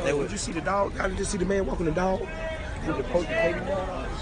Did you see the dog? I did you see the man walking the dog? With the poke the dog?